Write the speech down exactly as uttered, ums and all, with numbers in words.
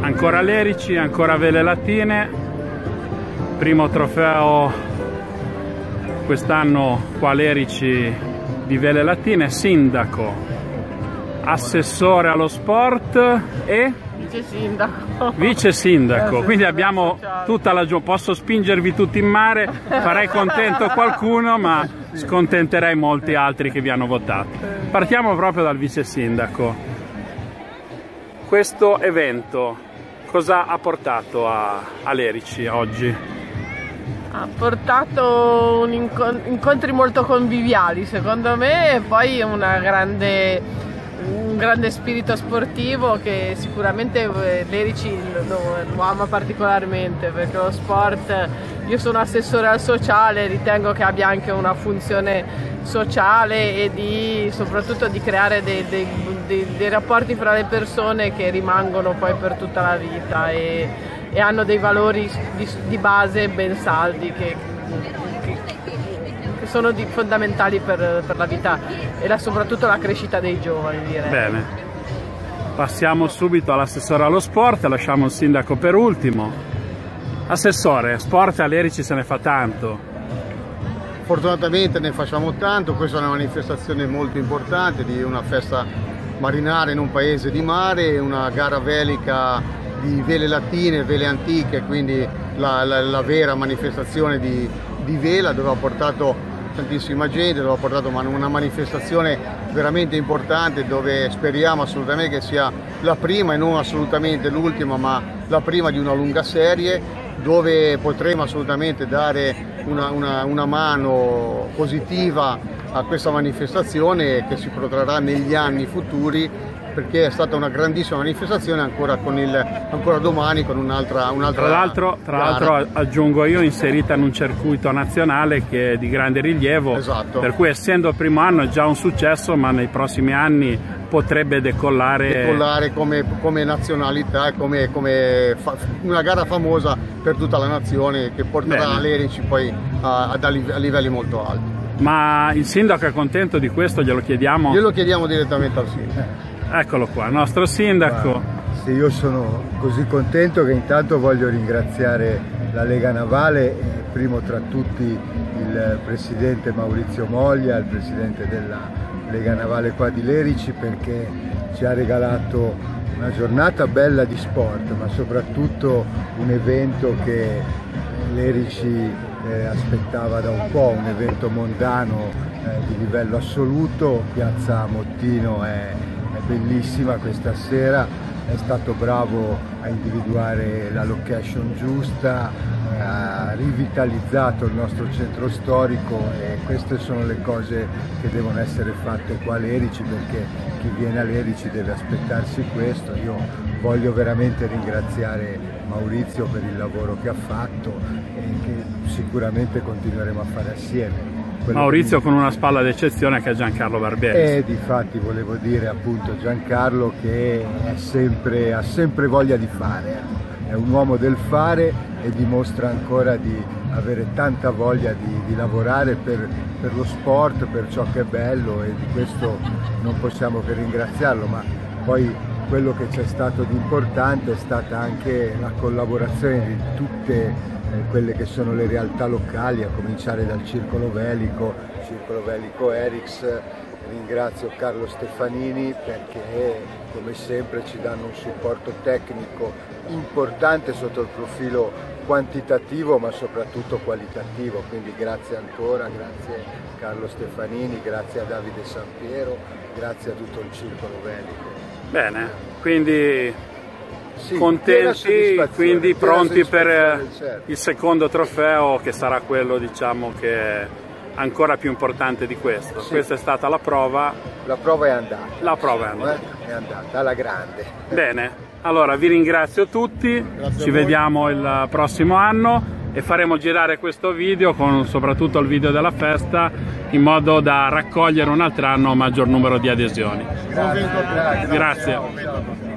Ancora Lerici, ancora Vele Latine, primo trofeo quest'anno qua a Lerici di Vele Latine, sindaco, assessore allo sport e vice sindaco. Vice sindaco, quindi abbiamo tutta la giornata. Posso spingervi tutti in mare, farei contento qualcuno, ma scontenterei molti altri che vi hanno votato. Partiamo proprio dal vice sindaco. Questo evento cosa ha portato a, a Lerici oggi? Ha portato un incont incontri molto conviviali secondo me, e poi una grande, un grande spirito sportivo che sicuramente Lerici lo, lo ama particolarmente, perché lo sport, io sono assessore al sociale, ritengo che abbia anche una funzione sociale e di, soprattutto di creare dei, dei, dei, dei rapporti fra le persone che rimangono poi per tutta la vita e, e hanno dei valori di, di base ben saldi che, che, che sono di, fondamentali per, per la vita e la, soprattutto la crescita dei giovani, direi. Bene, passiamo subito all'assessore allo sport, lasciamo il sindaco per ultimo. Assessore, sport a Lerici se ne fa tanto. Fortunatamente ne facciamo tanto, questa è una manifestazione molto importante di una festa marinara in un paese di mare, una gara velica di vele latine, vele antiche, quindi la, la, la vera manifestazione di, di vela, dove ha portato tantissima gente, dove ha portato una manifestazione veramente importante, dove speriamo assolutamente che sia la prima e non assolutamente l'ultima, ma la prima di una lunga serie, dove potremo assolutamente dare una, una, una mano positiva a questa manifestazione che si protrarrà negli anni futuri, perché è stata una grandissima manifestazione, ancora, con il, ancora domani con un'altra un tra l'altro tra l'altro aggiungo io, inserita in un circuito nazionale che è di grande rilievo. Esatto. Per cui, essendo il primo anno, è già un successo, ma nei prossimi anni potrebbe decollare, decollare come, come nazionalità e come, come fa, una gara famosa per tutta la nazione, che porterà Lerici poi a, a, a livelli molto alti. Ma il sindaco è contento di questo? Glielo chiediamo? Glielo chiediamo direttamente al sindaco. Eccolo qua, il nostro sindaco. Sì, io sono così contento che intanto voglio ringraziare la Lega Navale, primo tra tutti il presidente Maurizio Moglia, il presidente della Lega Navale qua di Lerici, perché ci ha regalato una giornata bella di sport, ma soprattutto un evento che Lerici eh, aspettava da un po', un evento mondano eh, di livello assoluto. Piazza Mottino è È bellissima questa sera, è stato bravo a individuare la location giusta, ha rivitalizzato il nostro centro storico, e queste sono le cose che devono essere fatte qua a Lerici, perché chi viene a Lerici deve aspettarsi questo. Io voglio veramente ringraziare Maurizio per il lavoro che ha fatto e che sicuramente continueremo a fare assieme. Maurizio con una spalla d'eccezione che è Giancarlo Barberi. E difatti volevo dire appunto Giancarlo, che è sempre, ha sempre voglia di fare, è un uomo del fare e dimostra ancora di avere tanta voglia di, di lavorare per, per lo sport, per ciò che è bello, e di questo non possiamo che ringraziarlo. Ma poi quello che c'è stato di importante è stata anche la collaborazione di tutte quelle che sono le realtà locali, a cominciare dal Circolo Velico, Circolo Velico Erix. Ringrazio Carlo Stefanini perché come sempre ci danno un supporto tecnico importante sotto il profilo quantitativo ma soprattutto qualitativo, quindi grazie ancora, grazie Carlo Stefanini, grazie a Davide Sampiero, grazie a tutto il Circolo Velico. Bene, quindi Sì, contenti, quindi pronti per certo. il secondo trofeo, che sarà quello, diciamo, che è ancora più importante di questo. Sì. Questa è stata la prova. La prova è andata. La prova è andata. È andata, alla grande. Bene, allora vi ringrazio tutti, Grazie ci vediamo il prossimo anno e faremo girare questo video, con soprattutto il video della festa, in modo da raccogliere un altro anno un maggior numero di adesioni. Grazie. Grazie.